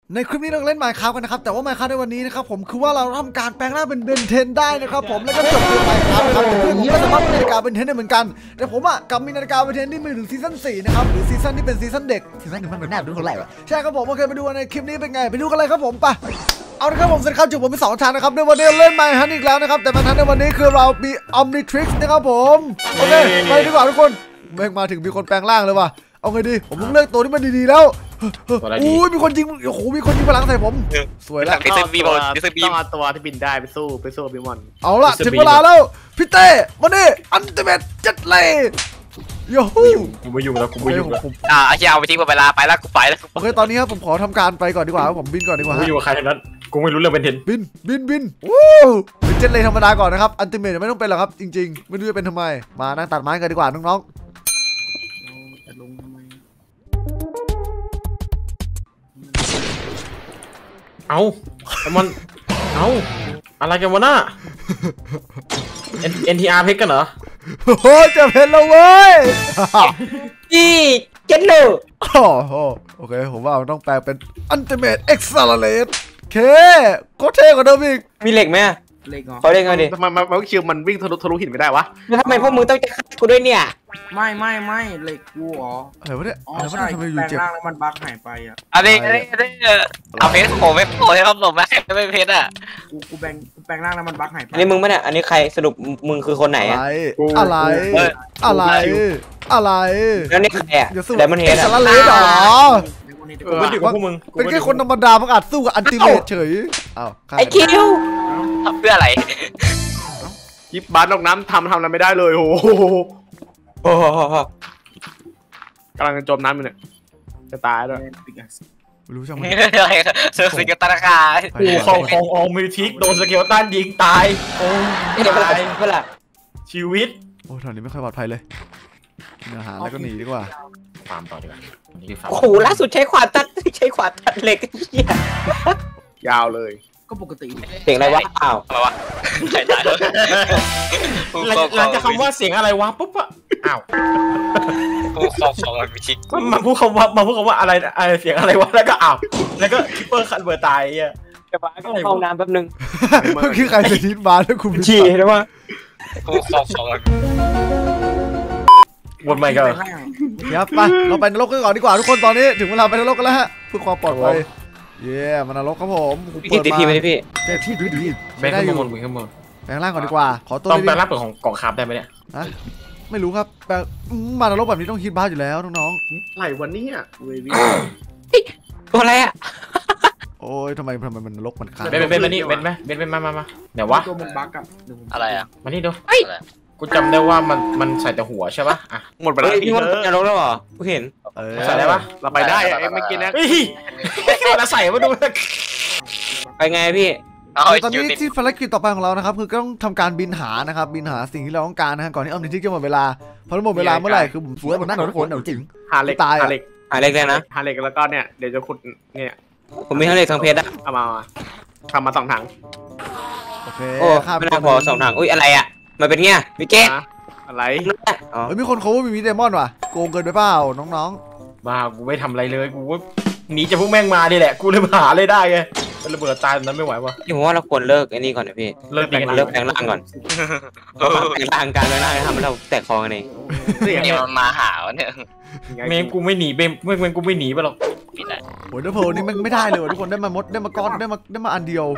ในคลิปนี้เราเล่น Minecraft กันนะครับแต่ว่า Minecraft ในวันนี้นะครับผมคือว่าเราทำการแปลงร่างเป็นเบนเทนได้นะครับผมแล้วก็จบเกม Minecraft ครับเพื่อนผมก็สามารถมีนาฬิกาเบนเทนได้เหมือนกันแต่ผมอ่ะกับมีนาฬิกาเบนเทนที่มีถึงซีซั่น4นะครับหรือซีซั่นที่เป็นซีซั่นเด็กซีซั่นหนึ่งมันเป็นแนบดูเท่าไหร่วะใช่ครับผมโอเคไปดูในคลิปนี้เป็นไงไปดูกันเลยครับผมไปเอาละครับผมสวัสดีครับจุดผมมี2ทางนะครับในวันนี้เล่น Minecraft อีกแล้วนะครับแต่Minecraftในวันนี้คือเรามี Omnitrix นะครับผมโอเคไปดีกว่าทุกคนแม่งมาถึงมีคนแปลงร่างเลยว่ะเอาไงดีผมต้องเลือกตัวที่มันดีๆแล้วอุ้ยมีคนยิงโอ้โหมีคนยิงพลังใส่ผมสวยแล้วต้องเอาตัวที่บินได้ไปสู้บิมอนเอาล่ะถึงเวลาแล้วพี่เต้มาดิอันติเมตจัดเลยโย่กูไม่ยุ่งแล้วกูไม่ยุ่งแล้วไอ้เหี้ยเอาไปทิ้งหมดเวลาไปแล้วกูไปแล้วโอเคตอนนี้ครับผมขอทำการไปก่อนดีกว่าผมบินก่อนดีกว่ากูไม่อยู่กับใครทั้งนั้นกูไม่รู้เรื่องเป็นเทนบินวู้เป็นเจ็ตเลยธรรมดาก่อนนะครับอันติเมตไม่ต้องเป็นหรอกครับจริงๆไม่รู้จะเป็นทำไมมานั่งตัดไม้กันดีกว่าน้องเอามันเอาอะไรกันวะน่ะ NTR เพชรกันเหรอโอ้โหจะเพชรแล้วเว้ยนี่เจ็ดเลยโอเคผมว่ามันต้องแปลเป็นอันติเมตเอ็กซ์ซาเลตเคก็เท่กว่าเดิมอีกมีเหล็กไหมเหล็กเขาเรียกไงดิทำไมมันคิวมันวิ่งทะลุหินไม่ได้วะแล้วทำไมพวกมึงต้องจะฆ่ากูด้วยเนี่ยไม่เหล็กกูอ๋ออะไรวะเนี่ยอ๋อใช่แปลงร่างแล้วมันบั๊กหายไปอ่ะอะไรเอาเพชรโผล่ไม่โผล่ให้ครับผมไม่เพชรอ่ะกูแปลงร่างแล้วมันบั๊กหายไปอันนี้มึงไหมเนี่ยอันนี้ใครสรุปมึงคือคนไหนอะอะไรแล้วนี่ใครอะแต่มันเห็นสารเลดหรอกูไม่อยู่กับพวกมึงเป็นแค่คนธรรมดาประกาศสู้กับอันติเมตเฉยไอ้คิวทำเพื่ออะไรยิบบาสลงน้ำทำอะไรไม่ได้เลยโอ้โหกำลังจะจมน้ำอยู่เนี่ยจะตายด้วยไม่รู้ช่างมันอะไรเซอร์ซิกตาคาโอ้ขององมิทิกโดนสเกลตันยิงตายโอ้ตายเมื่อไหร่ชีวิตโอ้ตอนนี้ไม่ค่อยปลอดภัยเลยกินอาหารแล้วก็หนีดีกว่าฟาร์มต่อดีกว่าโอ้โหล่าสุดใช้ขวานตัดเหล็กยาวเลยก็ปกติเสียงอะไรวะอ้าวอะไรวะใครตายหลังจากคำว่าเสียงอะไรวะปุ๊บอะอ้าวกูของมิชิมาพูดคำว่าอะไรเสียงอะไรวะแล้วก็อ้าวแล้วก็คิปเปอร์คันเบอร์ตายอ่ะจะมาก็เข้าน้ำแป๊บนึงคือใครจะทิ้งมาแล้วคุณฉี่ใช่ไหมกูของวนใหม่กันครับไปเราไปนรกกันก่อนดีกว่าทุกคนตอนนี้ถึงเวลาไปนรกกันแล้วฮะเพื่อความปลอดภัยเย่มานรกครับผมเปิดมาพี่เจ๊ที่ดูไม่ได้อยู่ข้างบนแปลงร่างก่อนดีกว่าขอตัวต้องแปลงร่างเปิดของกล่องคาบได้ไหมเนี่ยไม่รู้ครับแปลงมานรกแบบนี้ต้องคิดบ้าอยู่แล้วน้องๆไหลวันนี้อ่ะตัวอะไรอ่ะโอ้ยทำไมมันนรกมันขาดเป็นมานี่เป็นไหมเป็นมาเดี๋ยววะตัวมันบั๊กอะอะไรอ่ะมานี่ดูกูจำได้ว่ามันใส่แต่หัวใช่ปะอ่ะหมดไปแล้วพี่มันจะลงแล้วเหรอกูเห็นใส่ได้ปะเราไปได้เมื่อกี้นะเราใส่มาดูไปไงพี่ตอนนี้ที่ภารกิจต่อไปของเรานะครับคือต้องทำการบินหานะครับบินหาสิ่งที่เราต้องการนะก่อนที่อัมนิทิกจะหมดเวลาพอหมดเวลาเมื่อไหร่คือผมสวยหมดหน้าทุกคนจริงหาเหล็กตายหาเหล็กเลยนะหาเหล็กแล้วก็เนี่ยเดี๋ยวจะขุดเนี่ยผมมีทั้งเหล็กทั้งเพชรอะเอามาทำมา2 ถังโอเคโอ้ไม่น่าพอ2 ถังอุ้ยอะไรอะมันเป็นเงี้ยพี่เจ๊อะไรมีคนเขาว่ามีเดมอนว่ะโกงเกินไปเปล่าน้องๆบ้ากูไม่ทำอะไรเลยกูหนีจากพวกแม่งมาดิแหละกูเลยหาเลยได้ไงระเบิดตายนั้นไม่ไหววะผมว่าเราควรเลิกไอ้นี่ก่อนนะพี่เลิกแปลงร่างก่อนแปลงร่างการแปลงร่างทำให้เราแตกคอกันเองเนี่ยมันมาหาวเนี่ยแม่งกูไม่หนีไปแม่งกูไม่หนีไปหรอกโอ้ยเดอเพลนี่มันไม่ได้เลยทุกคนได้มามดได้มาก้อนได้มาอันเดียว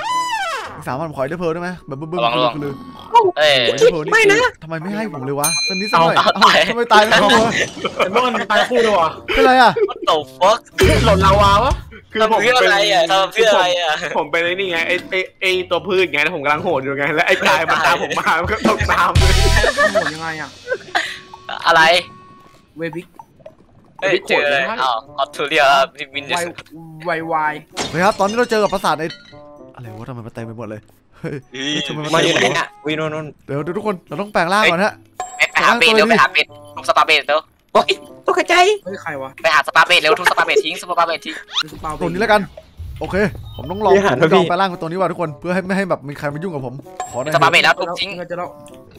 3 วันขอเดอเพลได้ไหมแบบบึ้มคือไม่นะทำไมไม่ให้ผมเลยวะตอนนี้สักหน่อยทำไมตายแล้วเป็นบ้านตายคู่ด้วยวะเป็นไรอ่ะตบฟอกหล่นลาวาวะคือผมเป็นอะไรอ่ะเพื่ออะไรอ่ะผมเป็นนี่ไงไอตัวพืชไงแล้วผมกำลังโหดอยู่ไงแล้วไอ้กายมันตามผมมามันก็ต้องตามเลยโหดยังไงอ่ะอะไรเวบิกเจอเลยออทูเรียวินเวครับตอนนี้เราเจอกับปราสาทในอะไรวะทำไมมันเต็มไปหมดเลยมาอยู่ไหนอ่ะวินนเดี๋ยวทุกคนเราต้องแปลงร่างก่อนฮะไปหาเบสเร็วไปหาเบสทุกสตาร์เบสเร็วโอ้ยตกใจใครวะไปหาสตาร์เบสเร็วทุกสตาร์เบสทิ้งสตาร์เบสทิ้งตัวนี้แล้วกันโอเคผมต้องลองแปลงร่างกับตัวนี้ว่ะทุกคนเพื่อให้ไม่ให้แบบมีใครมายุ่งกับผมขอสตาร์เบสแล้วทุบทิ้ง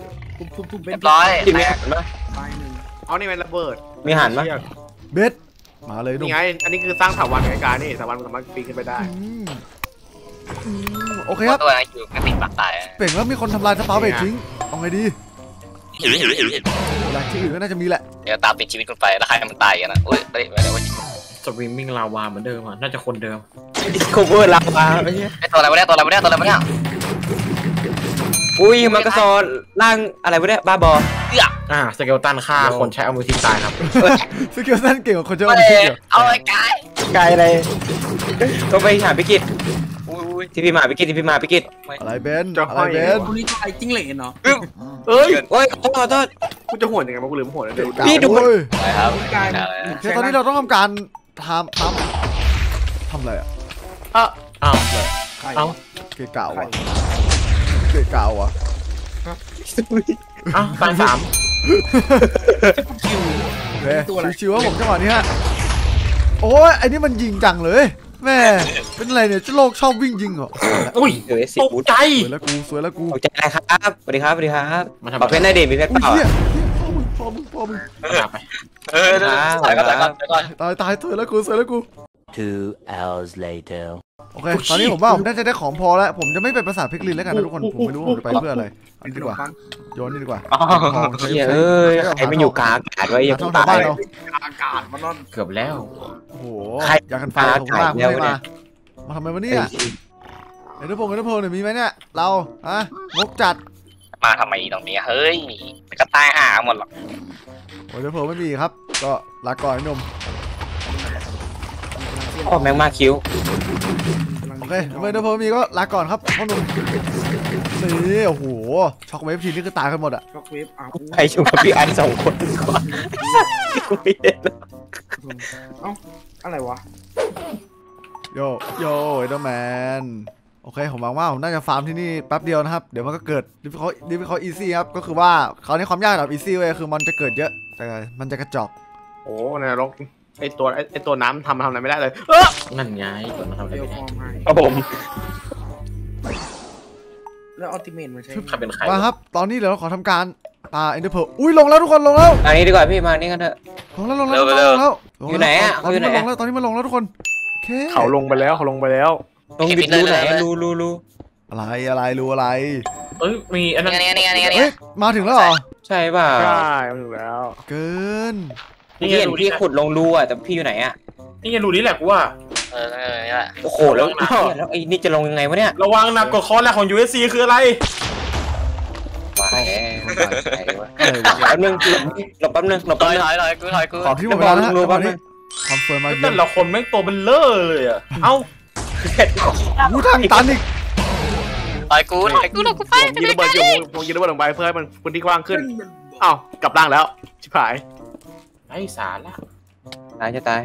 ทุบเรียบร้อยตาย1 เอานี่เป็นระเบิดมีหันไหมเบสมาเลยหนุ่มนี่ไงอันนี้คือสร้างถาวรไกลๆนี่ถาวรมันสามารถปีนขึ้นไปได้โอเคครับตัวนั้นอยู่กระติกปากตายเป่งแล้วมีคนทำลายสปาเบรทิ้งเอาไงดีหิวอะไรที่อื่นก็น่าจะมีแหละเดี๋ยวตามติดชีวิตคุณไปแล้วใครมันตายกันนะอุ้ยไม่ได้ว่าสวิมมิ่งลาวาเหมือนเดิมอ่ะน่าจะคนเดิมดิสโคเวอร์ลาวาไม่ใช่ไอตัวอะไรวะเนี่ยตัวอะไรวะเนี่ยตัวอะไรวะเนี่ยอุ้ยมันกระสอนร่างอะไรวะเนี่ยบ้าบอสเกลตันฆ่าคนใช้เอามือทิ้งตายครับสกิลสั้นเก่งกว่าคนเจ้าหน้าที่เหรอเอาไอ้กายไกลอะไรก็ไปหาพิกิตที่พี่มาพิกิตที่พี่มาพิกิตอะไรเบนอะไรเบนคนนี้ใครจิ้งเหลนเนาะเอ้ยโอ้ยขอโทษกูจะโหดยังไงวะกูลืมโหดแล้วเดี๋ยวพี่ดูโอ้ยไปครับกายโอเคตอนนี้เราต้องทำการทำอะไรอ่ะอ้าวใครเอ้าเกะกาวอ่ะเกะกาวอ่ะอ้าวตาย3 คิวโอเคชิวๆว่าผมจังหวะนี้ฮะโอ้ยไอ้นี่มันยิงจังเลยแม่เป็นอะไรเนี่ยโลกชอบวิ่งยิงเหรออุ้ยเดี๋ยวสิตกบูทใจสวยแล้วกูสวยแล้วกูตกใจอะไรครับสวัสดีครับสวัสดีครับมาทำขอเพชรได้เด่นมีเพชรโอ้เปล่ายเฮียอ่ะพ่อมึงไปใส่ก่อนตายสวยแล้วกูสวยแล้วกู 2 hours later โอเคตอนนี้ผมว่าผมน่าจะได้ของพอแล้วผมจะไม่เป็นภาษาพิกลินแล้วกันนะทุกคนผมไม่รู้ว่าผมจะไปเพื่ออะไรอันนี้ดีกว่าโยนนี่ดีกว่าเฮ้ยใครไม่อยู่กลางอากาศไว้อย่าทางตาบ้านยเราอากาศมันร้อนเกือบแล้วโอ้โหใครอยากกันไฟผมมากไม่มาทำไมวะเนี่ยเอ็นเตอร์โพเนี่ยมีไหมเนี่ยเราฮะงกจัดมาทำไมตรงนี้เฮ้ยก็ตายห่าหมดหรอกโอ้ยเอ็นเตอร์โพไม่มีครับก็ลาก่อนไอ้หนุ่มโอ้แมงมาคิ้วโอเคเอ็นเตอร์โพมีก็ลาก่อนครับพ่อหนุ่มนี่โอ้โหช็อกเวฟทีนี่คือตายกันหมดอะช็อกเวฟอ้าวใครอยู่กับพี่อัน2 คนก่อนไม่เห็นอะไรวะโยเอ็นเตอร์แมนโอเคผมหวังว่าผมน่าจะฟาร์มที่นี่แป๊บเดียวนะครับเดี๋ยวมันก็เกิดดิฟเขาอีซี่ครับก็คือว่าเขาในความยากแบบอีซี่เว้ยคือมันจะเกิดเยอะแต่มันจะกระจอกโอ้ในนรกไอตัวน้ำทำอะไรไม่ได้เลยนั่นไงกดมาทำอะไรเดี๋ยวไม่ฟได้อร์มให้ครับผมแล้วอัลติเมทมันใช่ใครเป็นใครมาครับตอนนี้เดี๋ยวเราขอทำการเอ็นเตอร์เพลอุ้ยลงแล้วทุกคนลงแล้วอันนี้ดีกว่าพี่มานี่กันเถอะลงแล้วตอนนี้มันลงแล้วทุกคนโอเคเขาลงไปแล้วเขาลงไปแล้วลงบิดรูไหนรูอะไรรู้อะไรเอ้ยมีอันนั้นเฮ้ยมาถึงแล้วเหรอใช่ป่ะใช่มาถึงแล้วเกินพี่เห็นพี่ขุดลงรูอ่ะแต่พี่อยู่ไหนอ่ะนี่ไงรูนี้แหละกูว่านี่แหละโอ้โหแล้วไอ้นี่จะลงยังไงวะเนี่ยระวังนะกดคอแรกของ USC คืออะไรว้ายแป๊บนึงหลบแป๊บนึงถอยกูขอที่หมดเวลาแล้วรูแป๊บนึงความสวยมาเยแต่อะละคนแม่งตัวเป็นเลอเลยอ่ะเอ้ากูทางตันอีกถอยกูหลบกูไปผมยิงระเบิดอยู่ผมยิงระเบิดลงไปเพื่อให้มันพื้นที่กว้างขึ้นอ้าวกลับร่างแล้วชิบหายไอ้สาระตายจะตาย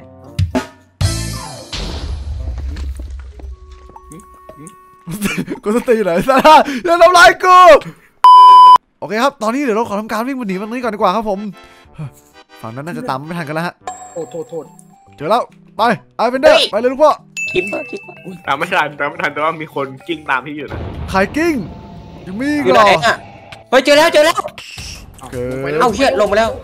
กูสติอยู่ไหนซะอย่าทำร้ายกูโอเคครับตอนนี้เดี๋ยวเราขอทำการวิ่งหนีมันนี้ก่อนดีกว่าครับผมฝั่งนั้นน่าจะตามไม่ทันกันแล้วฮะโทษเจอแล้วไปไอเวนเดอร์ไปเลยลูกพ่อคิปเปอร์ตามไม่ทันแต่ว่ามีคนกิ้งตามที่อยู่นะไข่กิ้งยังมีอยู่เหไหรนออ่ะเฮ้ยเจอแล้วเกินเอ้าเชี่ยลงมาแล้ว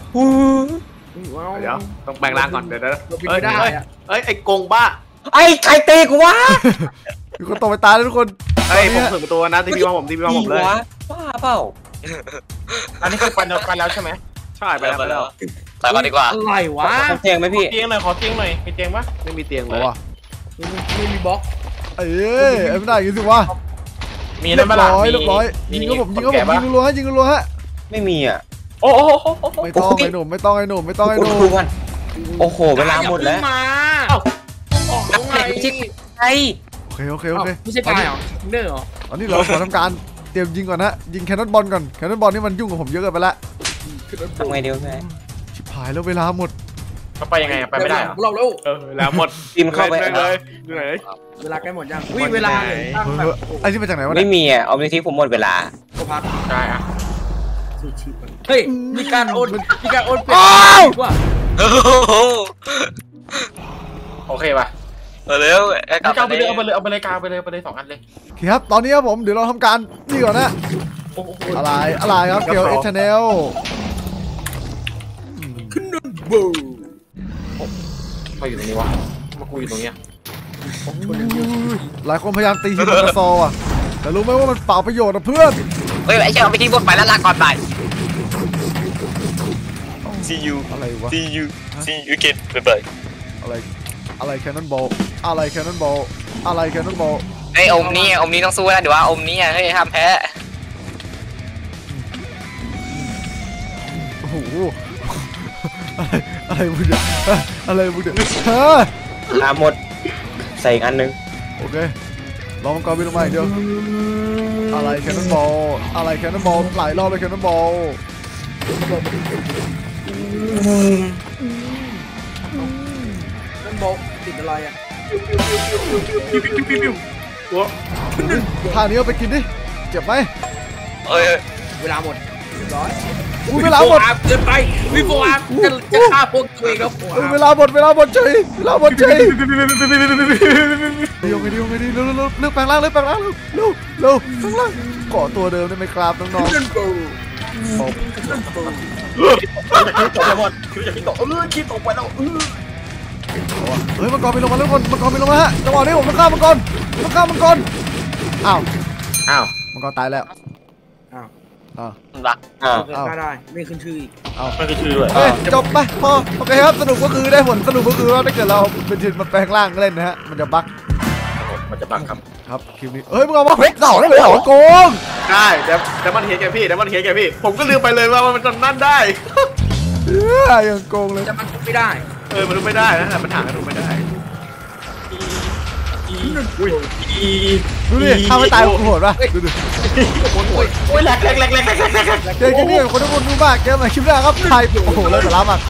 เดี๋ยวต้องแปลงร่างก่อนเดี๋ยวเราบินไม่ได้อะเอ้ยไอ้กงบ้าไอ้ใครเตะกูวะมีคนตกไปตายแล้วทุกคนเฮ้ยผมถึงตัวนะที่พี่ว่าผมเลยบ้าเปล่าอันนี้คือปันเดียวกันแล้วใช่ไหมใช่ไปแล้วถอยก่อนดีกว่าอะไรวะเตียงไหมพี่เตียงหน่อยขอเตียงหน่อยมีเตียงปะไม่มีเตียงเลเอายว่ะไม่มีบล็อกเอ้ยไม่ได้ยิงสิวะมีเรีนั่ยนบมาละร้อยเรียบร้อยยิงก็ผมยิงรัวฮะยิงรัวฮะไม่มีอ่ะโอ้โหไม่ต้องไอ้หนุ่มไม่ต้องไอ้หนุ่มไม่ต้องไอ้หนุ่ดูมกันโอ้โหเวลาหมดแล้วมาออกแล้วไงไอ้โอเคไม่ใช่ตายเหรอเด้อเหรอตอนนี้เราขอทำการเตรียมยิงก่อนนะยิงแคนนอนบอลก่อนแคนนอนบอลนี่มันยุ่งกับผมเยอะเกินไปละทำไงเดียวใช่ไหมชิบหายแล้วเวลาหมดเขาไปยังไงไปไม่ได้เหรอเราแล้วแล้วหมดทีมเข้าไปเลยอยู่ไหนเวลาใกล้หมดยังวิ่งเวลาเลยตั้งแบบไอ้นี่มาจากไหนวะไม่เนี่ยมีอ่ะเอาไปที่ผมหมดเวลาโคพักใช่อะซูชิเฮ้ยมีการโอนเปลี่ยนว่าโอเคป่ะเร็วเอาไปเลยเอาไปเลยกาวไปเลย2 อันเลยโอเคครับตอนนี้ครับผมเดี๋ยวเราทำการนี่ก่อนนะโอ้โหอะไรครับเกลเอชแนลขึ้นบูมาอยู่ตรงนี้วะมากูอยู่ตรงเนี้ยหลายคนพยายามตีฮิโนกาโซอ่ะแต่รู้ไหมว่ามันเปล่าประโยชน์นะเพื่อนเฮ้ยไอ้เจ้าเอาไปทิ้งบนไปแล้วลาก่อนไป See you อะไรวะ See you See you again bye อะไรแคนนอนบอลอะไรแคนนอนบอลอะไรแคนนอนบอลเฮ้ยอมนี้ต้องสู้นะเดี๋ยวว่าอมนี้เฮ้ยห้ามแพ้โอ้โหอะไรมึงเนี่ยอะไรมึงเนี่ยหมดใส่อีกอันนึงโอเคลองมังกรบินลงมาอีกเดียวอะไรแคนนอนบอลอะไรแคนนอนบอลหลายรอบเลยแคนนอนบอลนั่นบอกติดอะไรอ่ะท่านี้เอาไปกินดิเจ็บไหมเอ้ยเวลาหมดร้อยเวลาหมดเกินไปวิโฟอาร์จะฆ่าพวกตัวเองแล้วเวลาหมดเฉยเวลาหมดเฉยเดี๋ยวไงดีเร็วเลือกแปลงร่างเร็วข้างล่างเกาะตัวเดิมได้ไหมครับน้องๆ เฮ้ยมังกรไปลงมาแล้วคนมังกรไปลงมาฮะจังหวะนี้ผมต้องฆ่ามังกรอ้าวมังกรตายแล้วอ้าวรักได้ไม่ขึ้นชื่ออีกไม่คือชื่อด้วยจบไปพอโอเคครับสรุปก็คือได้ผลสรุปก็คือว่าถ้าเกิดเราเป็นทีมมาแปลงร่างเล่นนะฮะมันจะบั๊กมันจะบังครับครับคลิปนี้เฮ้ยมึงเอามาเฮ้ยเต่าได้ไหมเหรอโกงได้แต่มันเห็นแกพี่ผมก็ลืมไปเลยว่ามันนั่นได้ยังโกงเลยจะมันไม่ได้มันดูไม่ได้นะแต่ปัญหาก็ดูไม่ได้ดูดิถ้าไม่ตายโหดป่ะดูดิโอ้ยแหลกเกมนี้คนทุกคนดูมากเกมไหนคลิปแรกครับไทยโอ้โหเลิศสาระมาก